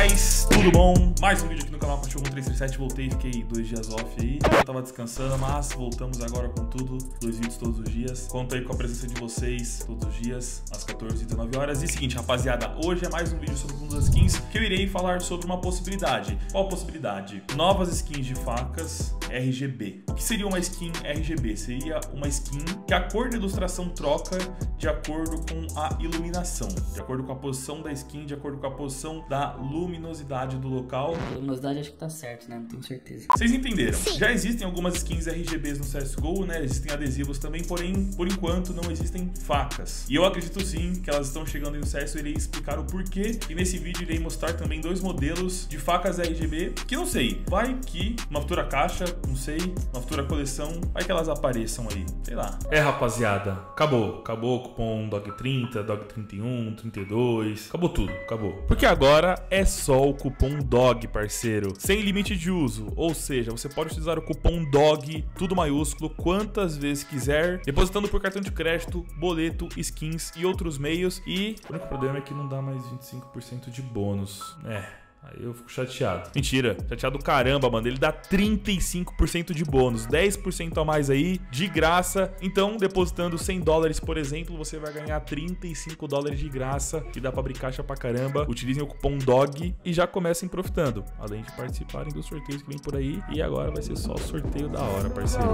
guys, tudo bom? Mais um vídeo aqui no canal Cachorro 1337. Voltei, fiquei 2 dias off aí. Eu tava descansando, mas voltamos agora com tudo. 2 vídeos todos os dias. Conto aí com a presença de vocês todos os dias, às 14 e 19 horas. E seguinte, rapaziada, hoje é mais um vídeo sobre o mundo das skins, que eu irei falar sobre uma possibilidade. Qual possibilidade? Novas skins de facas RGB. O que seria uma skin RGB? Seria uma skin que a cor da ilustração troca de acordo com a iluminação, de acordo com a posição da skin, de acordo com a posição da luminosidade do local. A luminosidade acho que tá certo, né? Não tenho certeza. Vocês entenderam? Já existem algumas skins RGBs no CSGO, né? Existem adesivos também, porém, por enquanto, não existem facas. E eu acredito sim que elas estão chegando aí no CS, eu irei explicar o porquê. E nesse vídeo irei mostrar também 2 modelos de facas RGB, que não sei, vai que uma futura caixa, não sei, uma futura coleção, vai que elas apareçam aí, sei lá. É, rapaziada, acabou o cupom DOG30, DOG31, 32, acabou tudo, acabou. Porque agora é só o cupom DOG, parceiro, sem limite de uso, ou seja, você pode utilizar o cupom DOG, tudo maiúsculo, quantas vezes quiser, depositando por cartão de crédito, boleto, skins e outros meios. E o único problema é que não dá mais 25% de bônus, Aí eu fico chateado. Mentira, chateado caramba, mano. Ele dá 35% de bônus, 10% a mais aí, de graça. Então, depositando $100, por exemplo, você vai ganhar $35 de graça, que dá pra abrir caixa pra caramba. Utilizem o cupom DOG e já comecem profitando, além de participarem dos sorteios que vem por aí. E agora vai ser só sorteio da hora, parceiro.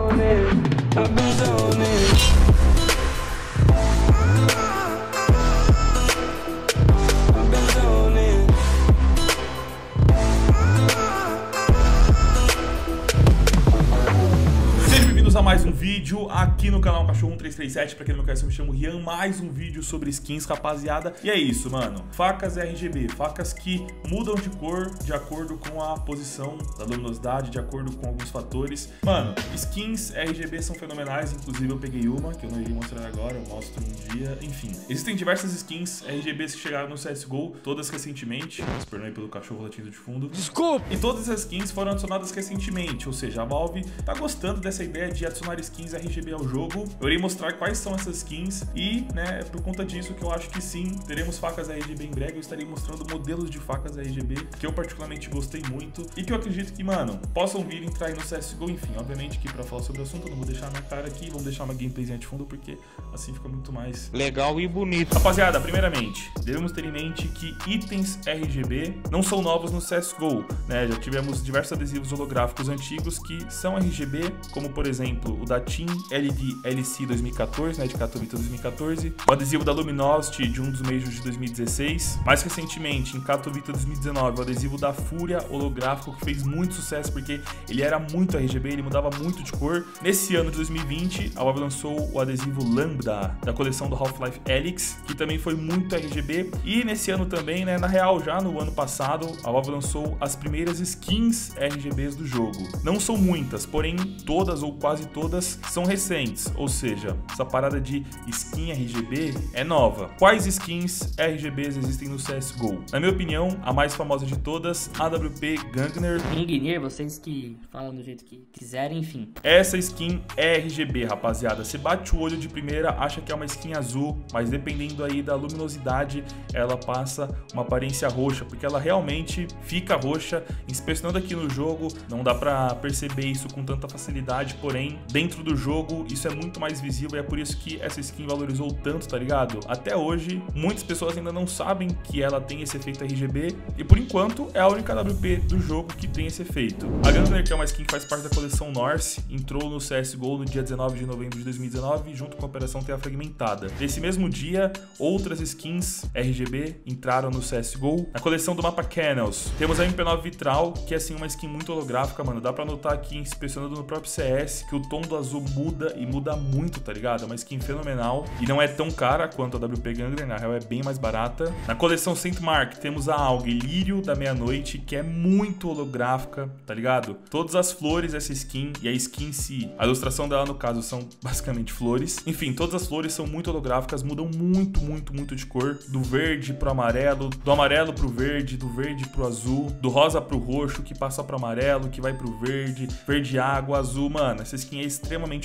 A mais um vídeo aqui no canal Cachorro 1337. Pra quem não me conhece, eu me chamo Rian. Mais um vídeo sobre skins, rapaziada. E é isso, mano. Facas RGB, facas que mudam de cor de acordo com a posição da luminosidade, de acordo com alguns fatores. Mano, skins RGB são fenomenais. Inclusive eu peguei uma, que eu não irei mostrar agora, eu mostro um dia. Enfim, existem diversas skins RGBs que chegaram no CSGO, todas recentemente. Esperando aí pelo cachorro latindo de fundo. Desculpa! E todas as skins foram adicionadas recentemente, ou seja, a Valve tá gostando dessa ideia de adicionar skins RGB ao jogo. Eu irei mostrar quais são essas skins e, né, por conta disso que eu acho que sim, teremos facas RGB em breve. Eu estarei mostrando modelos de facas RGB que eu particularmente gostei muito e que eu acredito que, mano, possam vir entrar aí no CSGO. Enfim, obviamente que pra falar sobre o assunto eu não vou deixar minha cara aqui, vamos deixar uma gameplayzinha de fundo porque assim fica muito mais legal e bonito. Rapaziada, primeiramente, devemos ter em mente que itens RGB não são novos no CSGO, né? Já tivemos diversos adesivos holográficos antigos que são RGB, como por exemplo o da Team LD LC 2014, né, de Katowice 2014, o adesivo da Luminosity de um dos Majors de 2016, mais recentemente em Katowice 2019, o adesivo da Fúria holográfico, que fez muito sucesso porque ele era muito RGB, ele mudava muito de cor. Nesse ano de 2020, a Valve lançou o adesivo Lambda da coleção do Half-Life Alyx, que também foi muito RGB. E nesse ano também, né, na real, já no ano passado, a Valve lançou as primeiras skins RGBs do jogo. Não são muitas, porém todas ou quase todas são recentes, ou seja, essa parada de skin RGB é nova. Quais skins RGBs existem no CSGO? Na minha opinião, a mais famosa de todas, AWP Gangner. Gangner, vocês que falam do jeito que quiserem, enfim. Essa skin é RGB, rapaziada. Você bate o olho de primeira, acha que é uma skin azul, mas dependendo aí da luminosidade, ela passa uma aparência roxa, porque ela realmente fica roxa. Inspecionando aqui no jogo, não dá pra perceber isso com tanta facilidade, porém, dentro do jogo, isso é muito mais visível e é por isso que essa skin valorizou tanto, tá ligado? Até hoje, muitas pessoas ainda não sabem que ela tem esse efeito RGB e, por enquanto, é a única AWP do jogo que tem esse efeito. A Gangner, que é uma skin que faz parte da coleção North, entrou no CSGO no dia 19 de novembro de 2019, junto com a Operação Terra Fragmentada. Nesse mesmo dia, outras skins RGB entraram no CSGO. Na coleção do mapa Canals, temos a MP9 Vitral, que é, assim, uma skin muito holográfica, mano. Dá pra notar aqui, inspecionando no próprio CS, que o tom do azul muda e muda muito, tá ligado? É uma skin fenomenal e não é tão cara quanto a WP Gangler, na real é bem mais barata. Na coleção Saint Mark temos a Alga Lírio da Meia-Noite, que é muito holográfica, tá ligado? Todas as flores dessa skin e a skin em si, a ilustração dela no caso são basicamente flores. Enfim, todas as flores são muito holográficas, mudam muito de cor, do verde pro amarelo, do amarelo pro verde, do verde pro azul, do rosa pro roxo, que passa pro amarelo, que vai pro verde, verde água, azul, mano. Essa skin é extremamente holográfica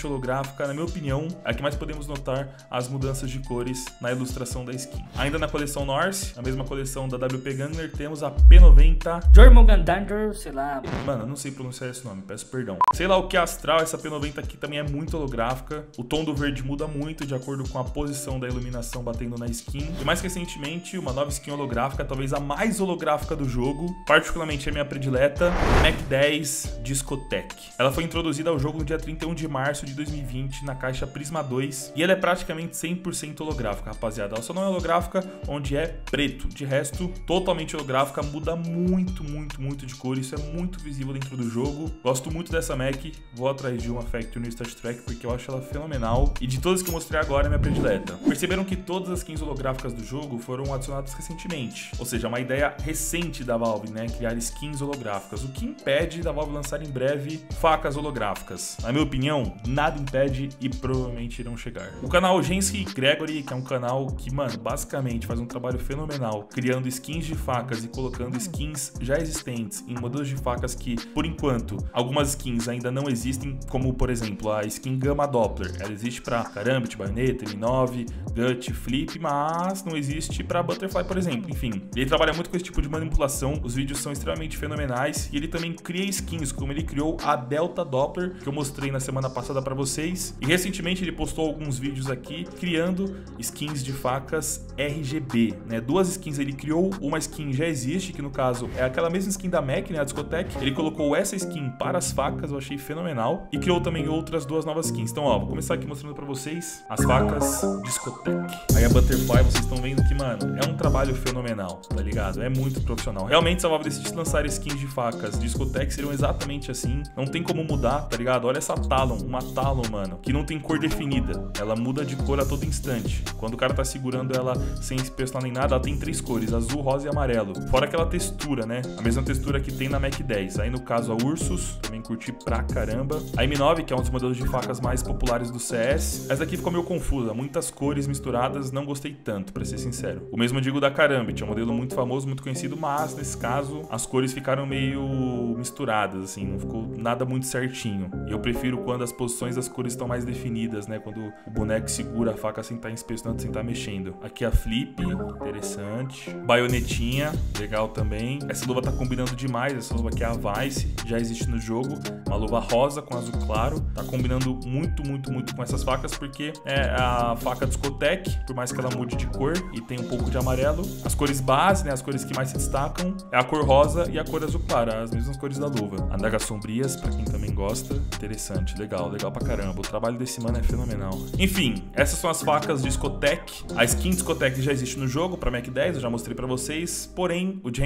holográfica, na minha opinião, é a que mais podemos notar as mudanças de cores na ilustração da skin. Ainda na coleção Norse, a mesma coleção da WP Gangler, temos a P90 Jormungandr, sei lá. Mano, eu não sei pronunciar esse nome, peço perdão. Sei lá o que é astral, essa P90 aqui também é muito holográfica. O tom do verde muda muito de acordo com a posição da iluminação batendo na skin. E mais recentemente, uma nova skin holográfica, talvez a mais holográfica do jogo, particularmente a minha predileta, Mac 10 Discotech. Ela foi introduzida ao jogo no dia 31 de março de 2020 na caixa Prisma 2 e ela é praticamente 100% holográfica, rapaziada. Ela só não é holográfica onde é preto. De resto, totalmente holográfica, muda muito de cor. Isso é muito visível dentro do jogo. Gosto muito dessa Mac, vou atrás de uma Factory no Star Trek porque eu acho ela fenomenal. E de todas que eu mostrei agora, é minha predileta. Perceberam que todas as skins holográficas do jogo foram adicionadas recentemente, ou seja, uma ideia recente da Valve, né, criar skins holográficas, o que impede da Valve lançar em breve facas holográficas. Na minha opinião, nada impede e provavelmente irão chegar. O canal Gensky Gregory, que é um canal que, mano, basicamente faz um trabalho fenomenal, criando skins de facas e colocando skins já existentes em modelos de facas que, por enquanto, algumas skins ainda não existem, como, por exemplo, a skin Gamma Doppler. Ela existe para Karambit, Bayonetta, M9, Gut, Flip, mas não existe para Butterfly, por exemplo. Enfim, ele trabalha muito com esse tipo de manipulação, os vídeos são extremamente fenomenais e ele também cria skins, como ele criou a Delta Doppler, que eu mostrei na semana passada para vocês, e recentemente ele postou alguns vídeos aqui criando skins de facas RGB, né? Duas skins ele criou, uma skin já existe, que no caso é aquela mesma skin da Mac, né, a Discotech. Ele colocou essa skin para as facas, eu achei fenomenal, e criou também outras duas novas skins. Então, ó, vou começar aqui mostrando para vocês as facas Discotech. Aí a Butterfly, vocês estão vendo que, mano, é um trabalho fenomenal, tá ligado? É muito profissional. Realmente, se a Valve decidisse lançar skins de facas Discotech, seriam exatamente assim. Não tem como mudar, tá ligado? Olha essa Talon, uma Talon, mano, que não tem cor definida. Ela muda de cor a todo instante. Quando o cara tá segurando ela sem se pressionar nem nada, ela tem três cores, azul, rosa e amarelo. Fora aquela textura, né? A mesma textura que tem na Mac 10. Aí, no caso, a Ursus, também curti pra caramba. A M9, que é um dos modelos de facas mais populares do CS. Essa aqui ficou meio confusa, muitas cores misturadas, não gostei tanto, pra ser sincero. O mesmo digo da Karambit, é um modelo muito famoso, muito conhecido, mas nesse caso as cores ficaram meio misturadas, assim, não ficou nada muito certinho. E eu prefiro quando as posições das cores estão mais definidas, né? Quando o boneco segura a faca sem estar inspecionando, sem estar mexendo. Aqui a Flip, interessante. Baionetinha, legal também. Essa luva tá combinando demais, essa luva aqui é a Vice, já existe no jogo. Uma luva rosa com azul claro, tá combinando muito com essas facas, porque é a faca Discotech, por mais que ela mude de cor e tem um pouco de amarelo. As cores base, né, as cores que mais se destacam, é a cor rosa e a cor azul clara, as mesmas cores da luva. Adagas sombrias, pra quem também gosta, interessante, legal pra caramba. O trabalho desse mano é fenomenal. Enfim, essas são as facas Discotech. A skin Discotech já existe no jogo pra Mac 10, eu já mostrei pra vocês, porém o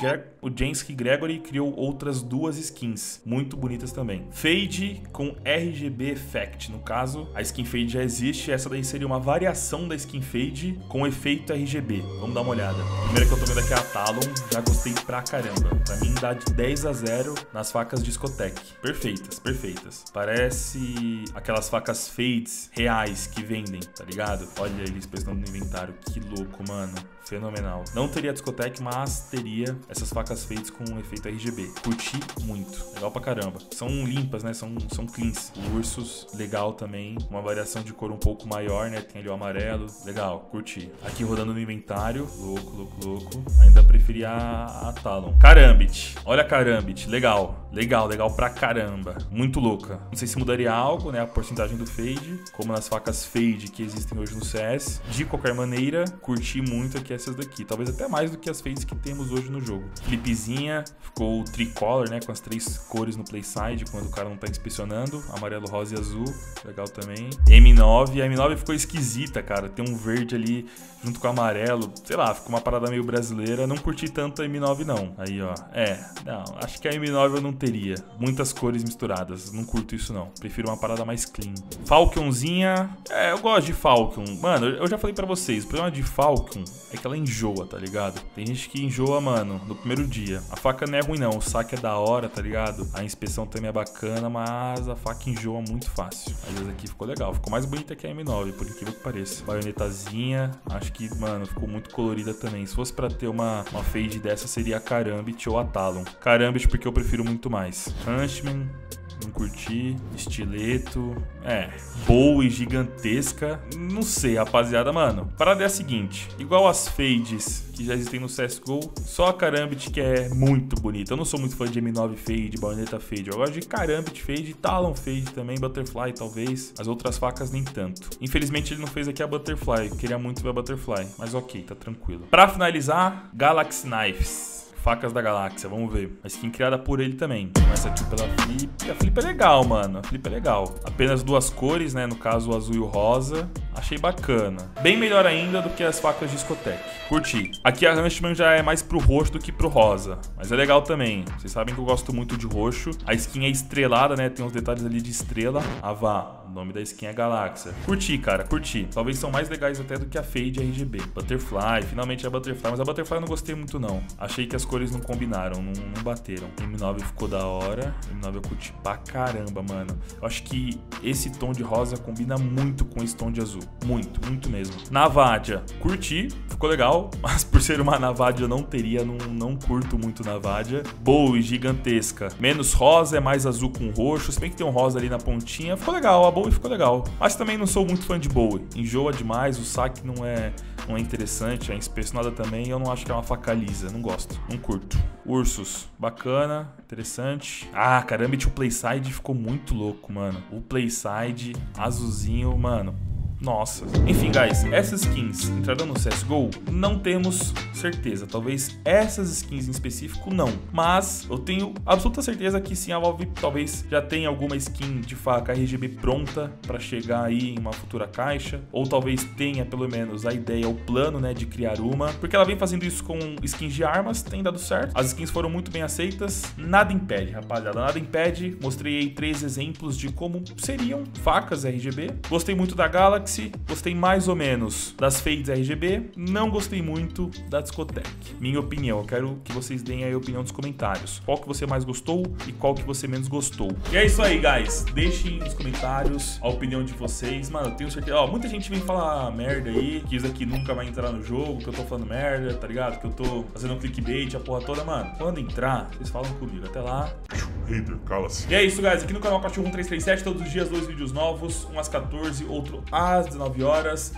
Gensky Gregory criou outras duas skins, muito bonitas também. Fade com RGB Effect, no caso, a skin Fade já existe, essa daí seria uma variação da skin Fade com efeito RGB. Vamos dar uma olhada. A primeira que eu tô vendo aqui é a Talon, já gostei pra caramba. Pra mim dá de 10-0 nas facas Discotech. Perfeitas. Parece aquelas facas Fades reais que vendem, tá ligado? Olha eles prestando no inventário, que louco, mano. Fenomenal. Não teria Discotech, mas teria essas facas Fades com efeito RGB. Curti muito. Legal pra caramba. São limpas, né? São cleans. O Ursus, legal também. Uma variação de cor um pouco maior, né? Tem ali o amarelo. Legal, curti. Aqui rodando no inventário. Louco. Ainda preferi a Talon. Karambit. Olha a Karambit. Legal pra caramba. Muito louca. Não sei se mudaria algo, né? A porcentagem do Fade, como nas facas Fade que existem hoje no CS. De qualquer maneira, curti muito aqui essas daqui. Talvez até mais do que as Fades que temos hoje no jogo. Flipzinha. Ficou tricolor, né? Com as três cores no playside, quando o cara não tá inspecionando. Amarelo, rosa e azul. Legal também. M9. A M9 ficou esquisita, cara. Tem um verde ali junto com o amarelo. Sei lá, ficou uma parada meio brasileira. Não curti tanto a M9, não. Aí, ó. Não. Acho que a M9 eu não teria. Muitas cores misturadas. Não curto isso, não. Prefiro uma parada mais clean. Falconzinha. Eu gosto de Falcon. Mano, eu já falei pra vocês. O problema de Falcon é que ela enjoa, tá ligado? Tem gente que enjoa, mano, no primeiro dia. A faca não é ruim, não. O saque é da hora, tá ligado? A inspeção também é bacana, mas a faca enjoa muito fácil. Às vezes aqui ficou legal. Ficou mais bonita que a M9, por incrível que pareça. Baionetazinha. Acho que, mano, ficou muito colorida também. Se fosse pra ter uma fade dessa, seria a Karambit ou a Talon. Karambit porque eu prefiro muito mais. Huntsman. Não curti. Estileto. Bowie gigantesca. Não sei, rapaziada, mano. A parada é a seguinte. Igual as fades que já existem no CSGO, só a Karambit que é muito bonita. Eu não sou muito fã de M9 fade, baioneta fade. Eu gosto de Karambit fade, Talon fade também, Butterfly talvez. As outras facas nem tanto. Infelizmente ele não fez aqui a Butterfly. Eu queria muito ver a Butterfly, mas ok, tá tranquilo. Pra finalizar, Galaxy Knives. Facas da Galáxia, vamos ver. A skin criada por ele também. Começa aqui pela Flip. A Flip é legal, mano. A Flip é legal. Apenas duas cores, né? No caso, o azul e o rosa. Achei bacana. Bem melhor ainda do que as facas de discoteca. Curti. Aqui a Huntsman já é mais pro roxo do que pro rosa. Mas é legal também. Vocês sabem que eu gosto muito de roxo. A skin é estrelada, né? Tem uns detalhes ali de estrela. Avá. O nome da skin é Galáxia. Curti, cara. Curti. Talvez são mais legais até do que a Fade RGB. Butterfly. Finalmente é a Butterfly. Mas a Butterfly eu não gostei muito, não. Achei que as cores não combinaram. Não bateram. M9 ficou da hora. M9 eu curti pra caramba, mano. Eu acho que esse tom de rosa combina muito com esse tom de azul. Muito, muito mesmo. Navadia. Curti. Ficou legal. Mas por ser uma Navadia eu não teria. Não curto muito Navadia. Bowie gigantesca. Menos rosa, é mais azul com roxo. Se bem que tem um rosa ali na pontinha. Ficou legal. A Bowie ficou legal. Mas também não sou muito fã de Bowie. Enjoa demais. O saque não é interessante. É inspecionada também. Eu não acho que é uma faca lisa. Não gosto. Não curto. Ursus. Bacana. Interessante. Ah, caramba, o Playside ficou muito louco, mano. O Playside azulzinho, mano. Nossa. Enfim, guys, essas skins entrarão no CSGO? Não temos certeza. Talvez essas skins em específico não. Mas eu tenho absoluta certeza que sim, a Valve talvez já tenha alguma skin de faca RGB pronta para chegar aí em uma futura caixa. Ou talvez tenha pelo menos a ideia, o plano, né, de criar uma. Porque ela vem fazendo isso com skins de armas, tem dado certo. As skins foram muito bem aceitas. Nada impede, rapaziada. Nada impede. Mostrei aí 3 exemplos de como seriam facas RGB. Gostei muito da Galaxy. Gostei mais ou menos das fades RGB, não gostei muito da discoteca. Minha opinião, eu quero que vocês deem aí a opinião nos comentários. Qual que você mais gostou e qual que você menos gostou. E é isso aí, guys. Deixem nos comentários a opinião de vocês. Mano, eu tenho certeza... Ó, muita gente vem falar merda aí, que isso aqui nunca vai entrar no jogo, que eu tô falando merda, tá ligado? Que eu tô fazendo um clickbait, a porra toda. Mano, quando entrar, vocês falam comigo. Até lá. Hater, cala-se. E é isso, guys. Aqui no canal Cachorro 1337, todos os dias 2 vídeos novos. Um às 14, outro às 19 horas.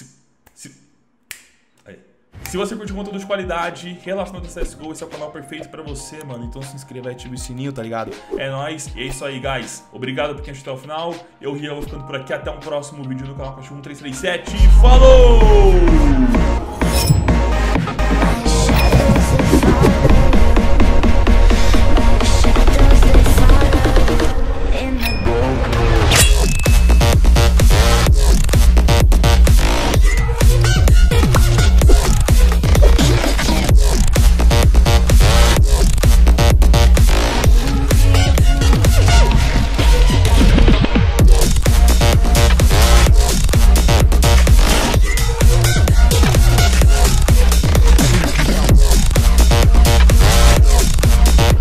Se você curte conteúdo de qualidade relacionado ao CSGO, esse é o canal perfeito pra você, mano. Então se inscreva e ative o sininho, tá ligado? É nóis. E é isso aí, guys. Obrigado por quem assistiu até o final. Eu, Rian, vou ficando por aqui. Até um próximo vídeo no canal Cachorro 1337. Falou!